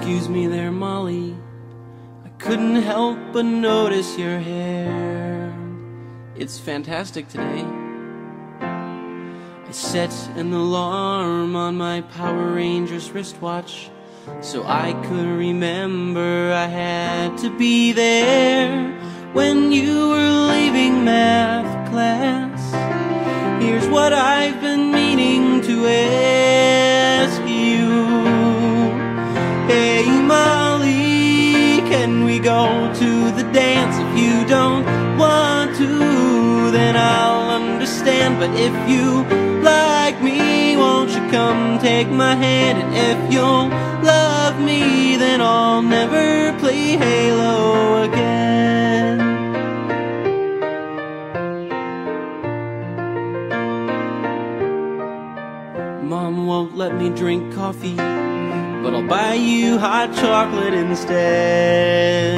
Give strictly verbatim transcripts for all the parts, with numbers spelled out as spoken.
Excuse me there, Molly, I couldn't help but notice your hair. It's fantastic today. I set an alarm on my Power Rangers wristwatch so I could remember I had to be there when you were leaving math class. Here's what I've been meaning to ask you. Hey Molly, can we go to the dance? If you don't want to, then I'll understand. But if you like me, won't you come take my hand? And if you'll love me, then I'll never play Halo again. Mom won't let me drink coffee, but I'll buy you hot chocolate instead.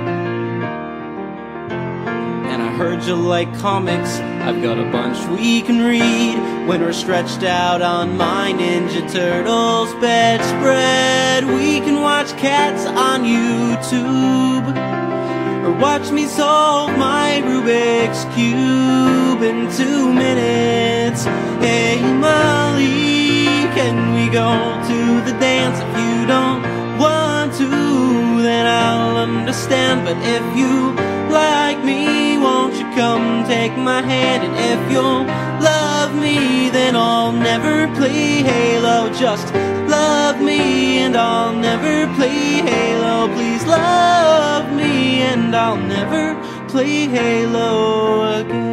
And I heard you like comics, I've got a bunch we can read when we're stretched out on my Ninja Turtles bedspread. We can watch Cats on YouTube, or watch me solve my Rubik's Cube in two minutes. Hey Molly, can we go to the dance? If you don't want to, then I'll understand. But if you like me, won't you come take my hand? And if you'll love me, then I'll never play Halo. Just love me and I'll never play Halo. Please love me and I'll never play Halo again.